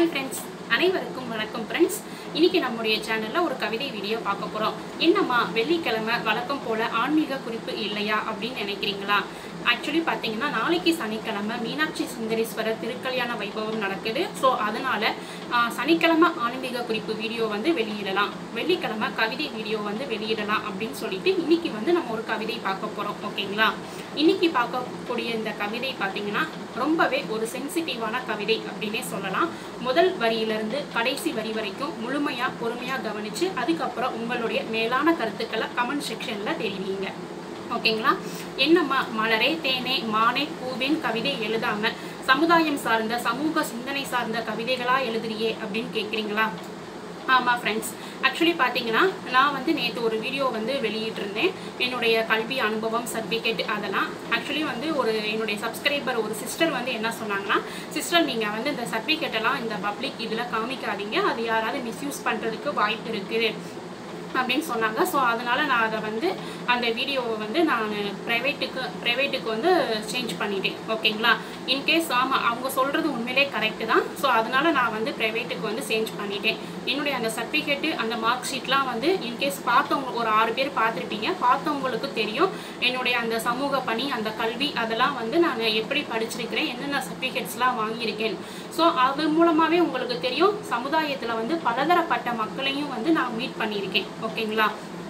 Hi friends, அனைவருக்கும் வணக்கம் friends. இன்னைக்கு நம்முடைய சேனலில் ஒரு கவிதை வீடியோ பார்க்க போகிறோம். என்னம்மா வெள்ளிக்கிழமை வழக்கம் போல் ஆன்மீக குறிப்பு இல்லையா அப்படின்னு நினைக்கிறீங்களா? ஆக்சுவலி பார்த்தீங்கன்னா நாளைக்கு சனிக்கிழமை மீனாட்சி சுந்தரேஸ்வரர் திருக்கல்யாண வைபவம் நடக்குது. ஸோ அதனால் சனிக்கிழமை ஆன்மீக குறிப்பு வீடியோ வெளியிடலாம், வெள்ளிக்கிழமை கவிதை வீடியோ வெளியிடலாம் அப்படின்னு சொல்லிட்டு இன்னைக்கு நம்ம ஒரு கவிதை பார்க்க போகிறோம். ஓகேங்களா? இன்னைக்கு பார்க்கக்கூடிய இந்த கவிதை பார்த்தீங்கன்னா ரொம்பவே ஒரு சென்சிட்டிவான கவிதை அப்படின்னே சொல்லலாம். முதல் வரியிலிருந்து கடைசி வரி வரைக்கும் முழுமையாக பொறுமையாக கவனித்து அதுக்கப்புறம் உங்களுடைய மேலான கருத்துக்களை கமெண்ட் செக்ஷனில் தெரிவிங்க. ஓகேங்களா? என்னம்மா மலரே தேனே மானே பூவின் கவிதை எழுதாம சமுதாயம் சார்ந்த சமூக சிந்தனை சார்ந்த கவிதைகளா எழுதுறியே அப்படின்னு கேட்குறீங்களா? ஆமாம் ஃப்ரெண்ட்ஸ், ஆக்சுவலி பார்த்தீங்கன்னா நான் நேற்று ஒரு வீடியோ வெளியிட்டிருந்தேன். என்னுடைய கல்வி அனுபவம் சர்டிஃபிகேட் அதெல்லாம் ஆக்சுவலி என்னுடைய சப்ஸ்கிரைபர் ஒரு சிஸ்டர் என்ன சொன்னாங்கன்னா, சிஸ்டர் நீங்கள் இந்த சர்டிஃபிகேட்டெல்லாம் இந்த பப்ளிக் இதில் காமிக்காதீங்க, அது யாராவது மிஸ்யூஸ் பண்ணுறதுக்கு வாய்ப்பு இருக்குது அப்படின்னு சொன்னாங்க. ஸோ அதனால் நான் அதை அந்த வீடியோவை நான் ப்ரைவேட்டுக்கு சேஞ்ச் பண்ணிட்டேன். ஓகேங்களா? இன்கேஸ் ஆமாம் அவங்க சொல்கிறது உண்மையிலே கரெக்டு தான். ஸோ அதனால் நான் ப்ரைவேட்டுக்கு சேஞ்ச் பண்ணிட்டேன். என்னுடைய அந்த சர்டிஃபிகேட்டு அந்த மார்க் ஷீட்லாம் இன்கேஸ் பார்த்தவங்க ஒரு 6 பேர் பார்த்துருப்பீங்க, பார்த்தவங்களுக்கு தெரியும் என்னுடைய அந்த சமூக பணி அந்த கல்வி அதெல்லாம் நான் எப்படி படிச்சிருக்கிறேன், என்னென்ன சர்டிஃபிகேட்ஸ்லாம் வாங்கியிருக்கேன். ஸோ அது மூலமாகவே உங்களுக்கு தெரியும் சமுதாயத்தில் பலதரப்பட்ட மக்களையும் நான் மீட் பண்ணியிருக்கேன். ஓகேங்களா?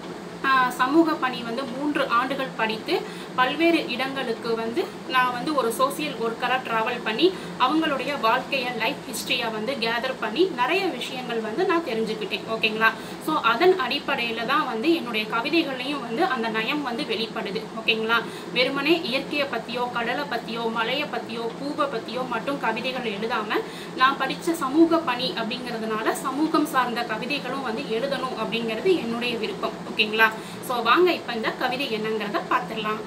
சமூக பணி 3 ஆண்டுகள் படித்து பல்வேறு இடங்களுக்கு நான் ஒரு சோசியல் ஒர்க்கராக ட்ராவல் பண்ணி அவங்களுடைய வாழ்க்கையை லைஃப் ஹிஸ்ட்ரியை கேதர் பண்ணி நிறைய விஷயங்கள் நான் தெரிஞ்சுக்கிட்டேன். ஓகேங்களா? ஸோ அதன் அடிப்படையில் தான் என்னுடைய கவிதைகளையும் அந்த நயம் வெளிப்படுது. ஓகேங்களா? வெறுமனே இயற்கையை பற்றியோ கடலை பற்றியோ மலையை பற்றியோ பூவை பற்றியோ மட்டும் கவிதைகள் எழுதாமல் நான் படித்த சமூக பணி அப்படிங்கிறதுனால சமூகம் சார்ந்த கவிதைகளும் எழுதணும் அப்படிங்கிறது என்னுடைய விருப்பம். ஓகேங்களா? ஸோ வாங்க இப்போ இந்த கவிதை என்னங்கிறத பார்த்துடலாம்.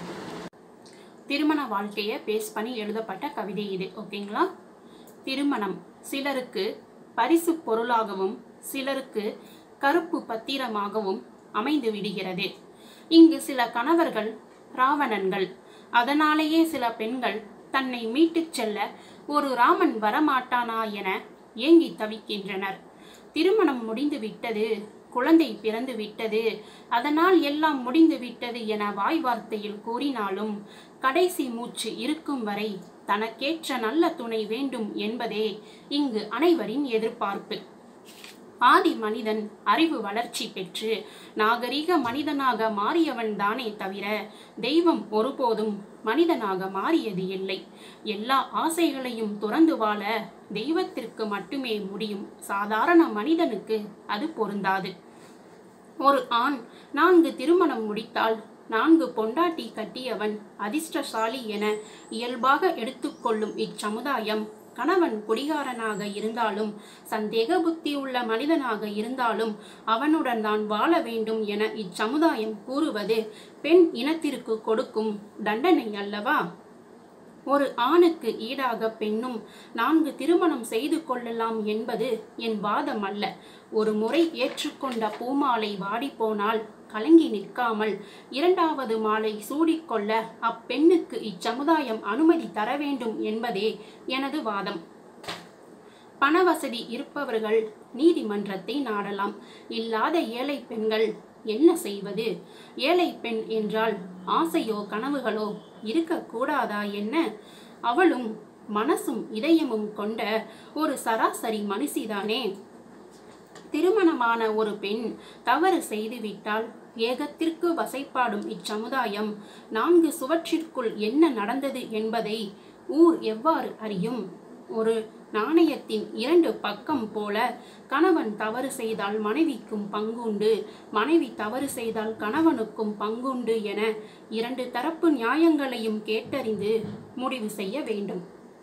திருமண வாழ்க்கையை பேஸ் பண்ணி எழுதப்பட்ட கவிதை இது. ஓகேங்களா? திருமணம் சிலருக்கு பரிசு பொருளாகவும் சிலருக்கு கருப்பு பத்திரமாகவும் அமைந்து விடுகிறது. இங்கு சில கணவர்கள் ராவணன்கள், அதனாலேயே சில பெண்கள் தன்னை மீட்டுச் செல்ல ஒரு ராமன் வரமாட்டானா என ஏங்கி தவிக்கின்றனர். திருமணம் முடிந்து விட்டது, குழந்தை பிறந்து விட்டது, அதனால் எல்லாம் முடிந்து விட்டது என வாய் வார்த்தையில் கூறினாலும் கடைசி மூச்சு இருக்கும் வரை தனக்கேற்ற நல்ல துணை வேண்டும் என்பதே இங்கு அனைவரின் எதிர்பார்ப்பு. ஆதி மனிதன் அறிவு வளர்ச்சி பெற்று நாகரிக மனிதனாக மாறியவன் தானே தவிர தெய்வம் ஒருபோதும் மனிதனாக மாறியது இல்லை. எல்லா ஆசைகளையும் துறந்து வாழ தெய்வத்திற்கு மட்டுமே முடியும், சாதாரண மனிதனுக்கு அது பொருந்தாது. ஒரு ஆண் 4 திருமணம் முடித்தால் 4 பொண்டாட்டி கட்டியவன் அதிர்ஷ்டசாலி என இயல்பாக எடுத்துக்கொள்ளும் இச்சமுதாயம் கணவன் குடிகாரனாக இருந்தாலும் சந்தேக புத்தி உள்ள மனிதனாக இருந்தாலும் அவனுடன் தான் வாழ வேண்டும் என இச்சமுதாயம் கூறுவது பெண் இனத்திற்கு கொடுக்கும் தண்டனை அல்லவா? ஒரு ஆணுக்கு ஈடாக பெண்ணும் 4 திருமணம் செய்து கொள்ளலாம் என்பது என் வாதம் அல்ல. ஒரு முறை ஏற்றுக்கொண்ட பூமாலை வாடிப்போனால் கலங்கி நிற்காமல் 2வது மாலை சூடிக்கொள்ள அப்பெண்ணுக்கு இச்சமுதாயம் அனுமதி தர வேண்டும் என்பதே எனது வாதம். பணவசதி இருப்பவர்கள் நீதிமன்றத்தை நாடலாம், இல்லாத ஏழை பெண்கள் என்ன செய்வது? ஏழை பெண் என்றால் ஆசையோ கனவுகளோ இருக்கக்கூடாதா என்ன? அவளும் மனசும் இதயமும் கொண்ட ஒரு சராசரி மனுஷிதானே. திருமணமான ஒரு பெண் தவறு செய்துவிட்டால் ஏகத்திற்கு வசைப்பாடும் இச்சமுதாயம் 4 சுவற்றிற்குள் என்ன நடந்தது என்பதை ஊர் எவ்வாறு அறியும்? ஒரு நாணயத்தின் 2 பக்கம் போல கணவன் தவறு செய்தால் மனைவிக்கும் பங்குண்டு, மனைவி தவறு செய்தால் கணவனுக்கும் பங்குண்டு என 2 தரப்பு நியாயங்களையும் கேட்டறிந்து முடிவு செய்ய வேண்டும்.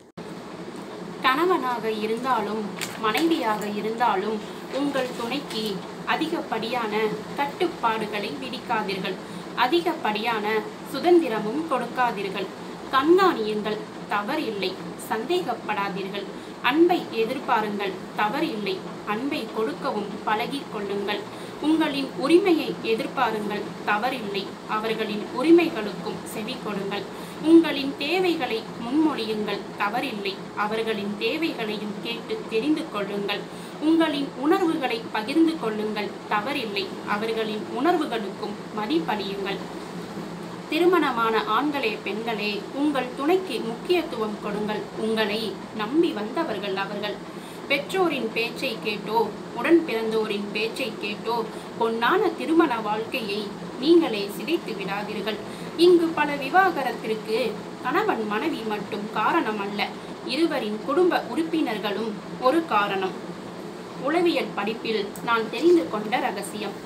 கணவனாக இருந்தாலும் மனைவியாக இருந்தாலும் உங்கள் துணைக்கு அதிகப்படியான கட்டுப்பாடுகளை விதிக்காதீர்கள், அதிகப்படியான சுதந்திரமும் கொடுக்காதீர்கள். கண்காணியுங்கள், தவறில்லை, சந்தேகப்படாதீர்கள். அன்பை எதிர்பாருங்கள், தவறில்லை, அன்பை கொடுக்கவும் பழகி கொள்ளுங்கள். உங்களின் உரிமையை எதிர்பாருங்கள், தவறில்லை, அவர்களின் உரிமைகளுக்கும் செவி கொடுங்கள். உங்களின் தேவைகளை முன்மொழியுங்கள், தவறில்லை. அவர்களின் தேவைகளையும் கேட்டு தெரிந்து கொள்ளுங்கள். உங்களின் உணர்வுகளை பகிர்ந்து கொள்ளுங்கள், தவறில்லை. அவர்களின் உணர்வுகளுக்கும் மதிப்பளியுங்கள். திருமணமான ஆண்களே, பெண்களே, உங்கள் துணைக்கு முக்கியத்துவம் கொடுங்கள். உங்களை நம்பி வந்தவர்கள் அவர்கள். பெற்றோரின் பேச்சை கேட்டோ உடன் பிறந்தோரின் பேச்சை கேட்டோ பொன்னான திருமண வாழ்க்கையை நீங்களே சிதைத்து விடாதீர்கள். இங்கு பல விவாகரத்திற்கு கணவன் மனைவி மட்டும் காரணம் அல்ல, இருவரின் குடும்ப உறுப்பினர்களும் ஒரு காரணம். உளவியல் படிப்பில் நான் தெரிந்து கொண்ட ரகசியம்.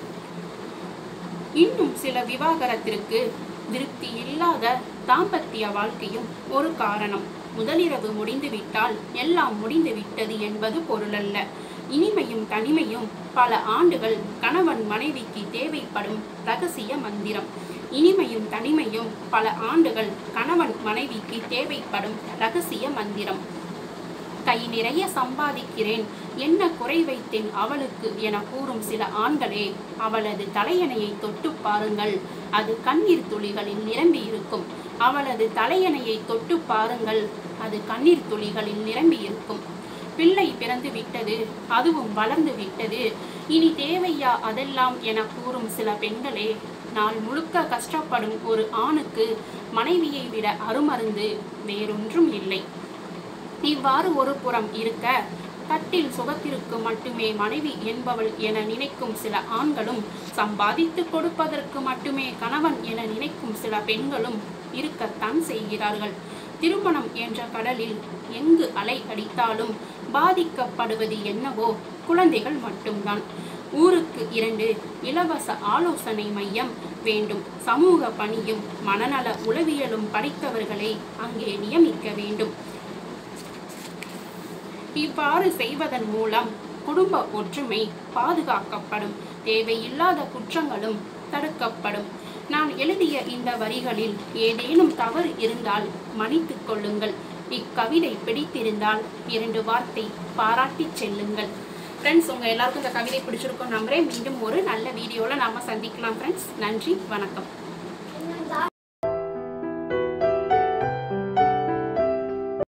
இன்னும் சில விவாகரத்திற்கு திருப்தி இல்லாத தாம்பத்திய வாழ்க்கையும் ஒரு காரணம். முதலிரவு முடிந்துவிட்டால் எல்லாம் முடிந்து விட்டது என்பது பொருளல்ல. இனிமையும் தனிமையும் பல ஆண்டுகள் கணவன் மனைவிக்கு தேவைப்படும் ரகசிய மந்திரம். இனிமையும் தனிமையும் பல ஆண்டுகள் கணவன் மனைவிக்கு தேவைப்படும் ரகசிய மந்திரம். கை நிறைய சம்பாதிக்கிறேன், என்ன குறை வைத்தேன் அவளுக்கு என கூறும் சில ஆண்களே, அவளது தலையணையை தொட்டு பாருங்கள், அது கண்ணீர் துளிகளில் நிரம்பி இருக்கும். அவளது தலையணையை தொட்டு பாருங்கள், அது கண்ணீர் துளிகளில் நிரம்பி இருக்கும். பிள்ளை பிறந்து விட்டது, அதுவும் வளர்ந்து விட்டது, இனி தேவையா அதெல்லாம் என கூறும் சில பெண்களே, நாள் முழுக்க கஷ்டப்படும் ஒரு ஆணுக்கு மனைவியை விட அருமருந்து வேறொன்றும் இல்லை. இவ்வாறு ஒரு புறம் இருக்க, தட்டில் சுகத்திற்கு மட்டுமே மனைவி என்பவள் என நினைக்கும் சில ஆண்களும், சம்பாதித்து கொடுப்பதற்கு மட்டுமே கணவன் என நினைக்கும் சில பெண்களும் இருக்கத்தான் செய்கிறார்கள். திருமணம் என்ற கடலில் எங்கு அலை அடித்தாலும் பாதிக்கப்படுவது என்னவோ குழந்தைகள் மட்டும்தான். ஊருக்கு 2 இலவச ஆலோசனை மையம் வேண்டும். சமூக பணியும் மனநல உளவியலும் படித்தவர்களை அங்கே நியமிக்க வேண்டும். இவ்வாறு செய்வதன் மூலம் குடும்ப ஒற்றுமை பாதுகாக்கப்படும், தேவையில்லாத குற்றங்களும் தடுக்கப்படும். நான் எழுதிய இந்த வரிகளில் ஏதேனும் தவறு இருந்தால் மன்னித்துக் கொள்ளுங்கள். இக்கவிதை பிடித்திருந்தால் 2 வார்த்தை பாராட்டி செல்லுங்கள். ஃப்ரெண்ட்ஸ், உங்கள் எல்லாருக்கும் இந்த கவிதை பிடிச்சிருக்கும் நம்புறேன். மீண்டும் ஒரு நல்ல வீடியோவில் நாம் சந்திக்கலாம் ஃப்ரெண்ட்ஸ். நன்றி, வணக்கம்.